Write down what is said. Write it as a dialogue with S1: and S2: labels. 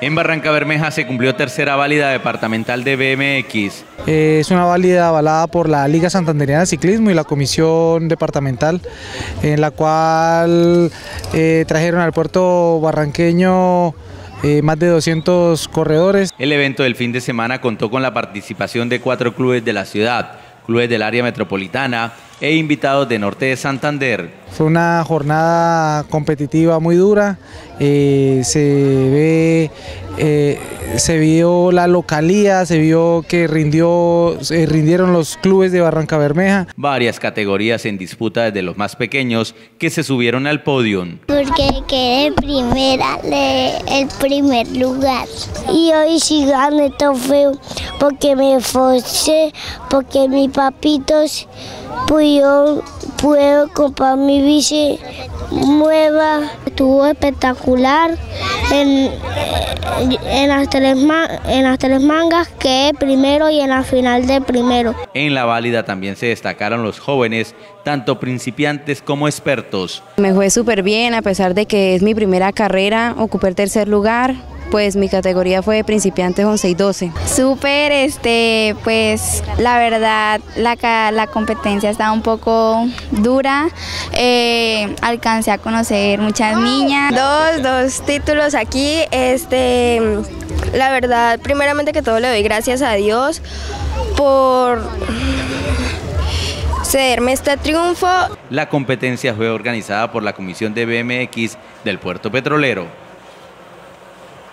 S1: En Barrancabermeja se cumplió tercera válida departamental de BMX.
S2: Es una válida avalada por la Liga Santandereana de Ciclismo y la Comisión Departamental, en la cual trajeron al puerto barranqueño más de 200 corredores.
S1: El evento del fin de semana contó con la participación de 4 clubes de la ciudad, clubes del área metropolitana e invitados de Norte de Santander.
S2: Fue una jornada competitiva muy dura, se vio la localía, se vio que rindieron los clubes de Barrancabermeja.
S1: Varias categorías en disputa, desde los más pequeños que se subieron al podio.
S3: Porque quedé primera, el primer lugar. Y hoy sí gané trofeo porque me esforcé, porque mis papitos puedo comprar mi bici nueva. Estuvo espectacular. En las tres mangas quedé primero y en la final de primero.
S1: En la válida también se destacaron los jóvenes, tanto principiantes como expertos.
S4: Me fue súper bien, a pesar de que es mi primera carrera, ocupé el tercer lugar. Pues mi categoría fue de principiantes 11 y 12.
S5: Súper, pues la verdad la competencia estaba un poco dura, alcancé a conocer muchas niñas.
S6: Dos títulos aquí, la verdad, primeramente que todo le doy gracias a Dios por cederme este triunfo.
S1: La competencia fue organizada por la Comisión de BMX del Puerto Petrolero.